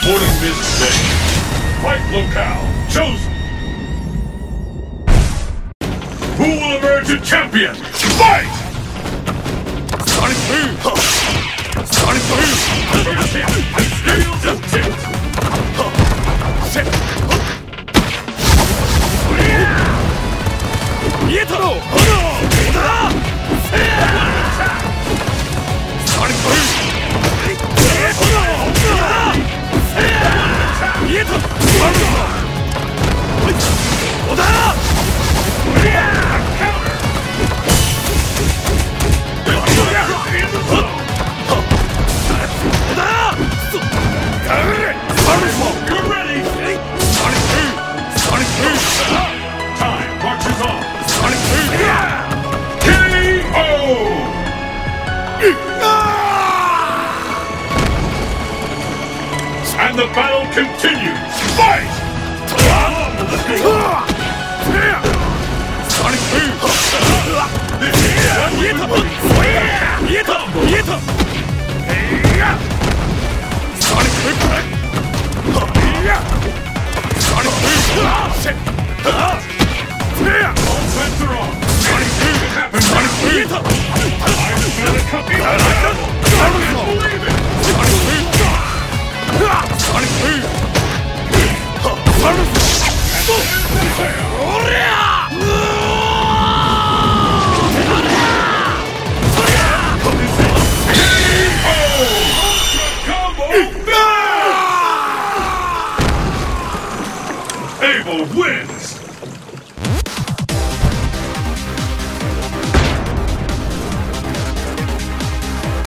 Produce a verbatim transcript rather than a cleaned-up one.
Reporting mid-stage. Fight locale chosen. Who will emerge a champion? Fight! Sonic Boom! Sonic Boom! Scales of tilt! Set! Yetaro! Sonic Boom! You're ready! Sonic Boom! Sonic Boom! Time marches on! Sonic Boom! K O! And the battle continues! Fight! Sonic Boom! This is Sonic Boom! Sonic Boom! All bets are on! Sonic Boom! Sonic Boom! I smell a copy! I can't believe it! Sonic Boom! Sonic Boom! Abel wins!